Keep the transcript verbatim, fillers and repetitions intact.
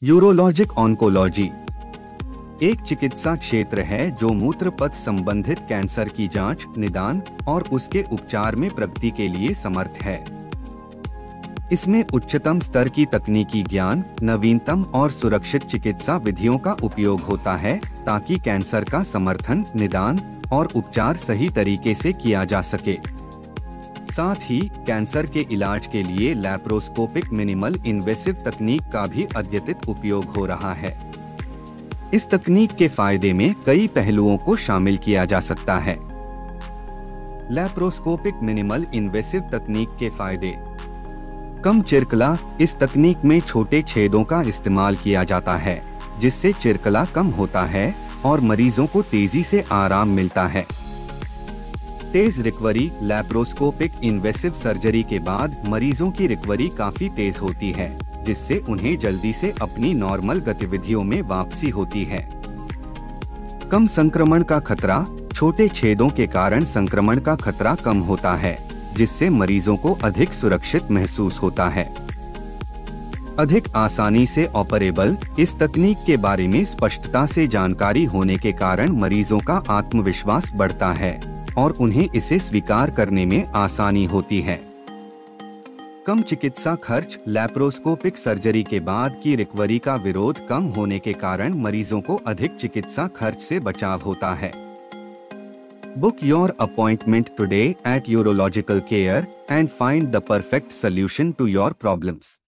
Urologic oncology एक चिकित्सा क्षेत्र है जो मूत्र पथ संबंधित कैंसर की जांच, निदान और उसके उपचार में प्रगति के लिए समर्थ है। इसमें उच्चतम स्तर की तकनीकी ज्ञान, नवीनतम और सुरक्षित चिकित्सा विधियों का उपयोग होता है ताकि कैंसर का समर्थन, निदान और उपचार सही तरीके से किया जा सके। साथ ही कैंसर के इलाज के लिए लैप्रोस्कोपिक मिनिमल इन्वेसिव तकनीक का भी अद्यतित उपयोग हो रहा है। इस तकनीक के फायदे में कई पहलुओं को शामिल किया जा सकता है। लैप्रोस्कोपिक मिनिमल इन्वेसिव तकनीक के फायदे: कम चिरकला। इस तकनीक में छोटे छेदों का इस्तेमाल किया जाता है जिससे चिरकला कम होता है और मरीजों को तेजी से आराम मिलता है। तेज रिकवरी। लैप्रोस्कोपिक इन्वेसिव सर्जरी के बाद मरीजों की रिकवरी काफी तेज होती है जिससे उन्हें जल्दी से अपनी नॉर्मल गतिविधियों में वापसी होती है। कम संक्रमण का खतरा। छोटे छेदों के कारण संक्रमण का खतरा कम होता है जिससे मरीजों को अधिक सुरक्षित महसूस होता है। अधिक आसानी से ऑपरेबल। इस तकनीक के बारे में स्पष्टता से जानकारी होने के कारण मरीजों का आत्मविश्वास बढ़ता है और उन्हें इसे स्वीकार करने में आसानी होती है। कम चिकित्सा खर्च। लैप्रोस्कोपिक सर्जरी के बाद की रिकवरी का विरोध कम होने के कारण मरीजों को अधिक चिकित्सा खर्च से बचाव होता है। Book your appointment today at Urological Care and find the perfect solution to your problems.